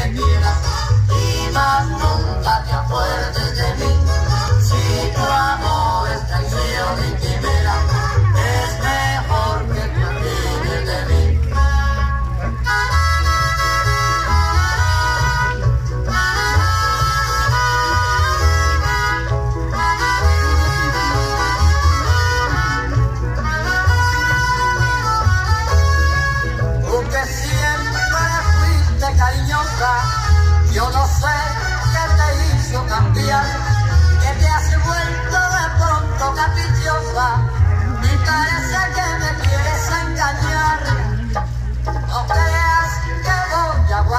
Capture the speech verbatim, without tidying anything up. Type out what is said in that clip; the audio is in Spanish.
me quieras y más nunca te acuerdes de mí. Si tu amor es traición y quimera, es mejor que te olvides de mí. Tú que siempre fuiste cariñosa, yo no sé qué te hizo cambiar, que te has vuelto de pronto caprichosa y parece que me quieres engañar. No creas que voy a guardar